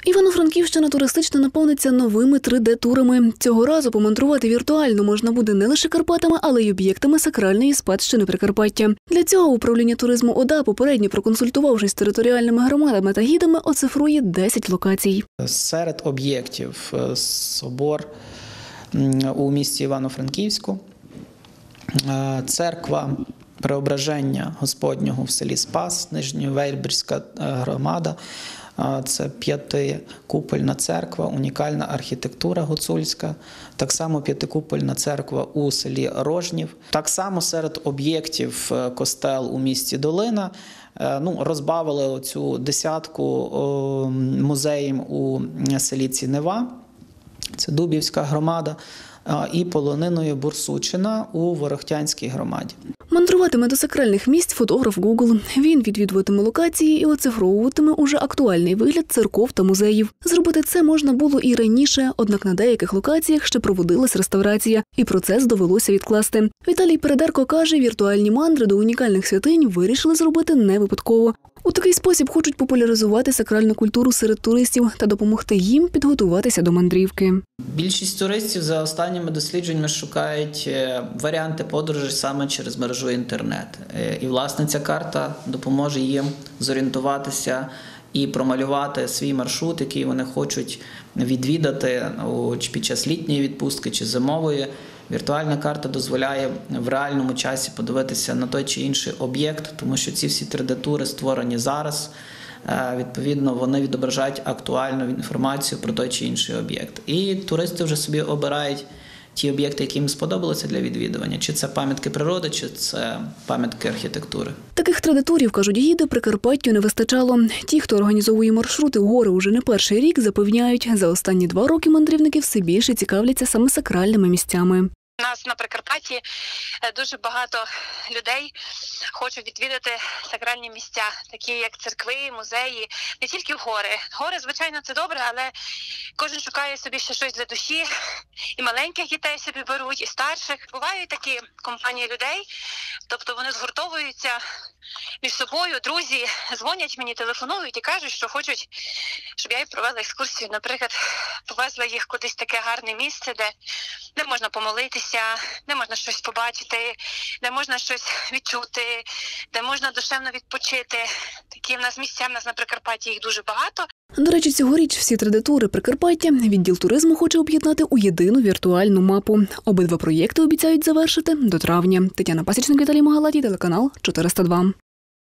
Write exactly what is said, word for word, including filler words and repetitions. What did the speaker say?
Івано-Франківщина туристично наповниться новими три де-турами. Цього разу помандрувати віртуально можна буде не лише Карпатами, але й об'єктами сакральної спадщини Прикарпаття. Для цього управління туризму ОДА, попередньо проконсультувавшись з територіальними громадами та гідами, оцифрує десять локацій. Серед об'єктів собор у місті Івано-Франківську, церква Преображення Господнього в селі Спас, Нижньовельбрська громада. Це п'ятикупольна церква, унікальна архітектура гуцульська. Так само п'ятикупольна церква у селі Рожнів. Так само серед об'єктів костел у місті Долина. Ну, розбавили оцю десятку музеїв у селі Цінева. Це Дубівська громада. І полониною Бурсучина у Ворохтянській громаді. Мандруватиме до сакральних місць фотограф Google. Він відвідуватиме локації і оцифровуватиме уже актуальний вигляд церков та музеїв. Зробити це можна було і раніше, однак на деяких локаціях ще проводилась реставрація, і процес довелося відкласти. Віталій Передерко каже, віртуальні мандри до унікальних святинь вирішили зробити не випадково. У такий спосіб хочуть популяризувати сакральну культуру серед туристів та допомогти їм підготуватися до мандрівки. Більшість туристів за останніми дослідженнями шукають варіанти подорожі саме через мережу інтернет. І, власне, ця карта допоможе їм зорієнтуватися і промалювати свій маршрут, який вони хочуть відвідати під час літньої відпустки чи зимової. Віртуальна карта дозволяє в реальному часі подивитися на той чи інший об'єкт, тому що ці всі три де-тури створені зараз. Відповідно, вони відображають актуальну інформацію про той чи інший об'єкт. І туристи вже собі обирають ті об'єкти, які їм сподобалися для відвідування. Чи це пам'ятки природи, чи це пам'ятки архітектури. Таких три де-турів, кажуть гіди, Прикарпаттю не вистачало. Ті, хто організовує маршрути в гори уже не перший рік, запевняють, за останні два роки мандрівники все більше цікавляться саме сакральними місцями. У нас на Прикарпатті дуже багато людей хочуть відвідати сакральні місця, такі як церкви, музеї, не тільки в гори. Гори, звичайно, це добре, але кожен шукає собі ще щось для душі. І маленьких дітей собі беруть, і старших. Бувають такі компанії людей, тобто вони згуртовуються між собою, друзі, дзвонять мені, телефонують і кажуть, що хочуть, щоб я їм провела екскурсію. Наприклад, повезла їх кудись таке гарне місце, де де можна помолитися, де можна щось побачити, де можна щось відчути, де можна душевно відпочити. Такі в нас місця, в нас на Прикарпатті їх дуже багато. До речі, цьогоріч всі три де-тури Прикарпаття відділ туризму хоче об'єднати у єдину віртуальну мапу. Обидва проєкти обіцяють завершити до травня. Тетяна Пасічник, Віталій Магалатій, телеканал чотириста два.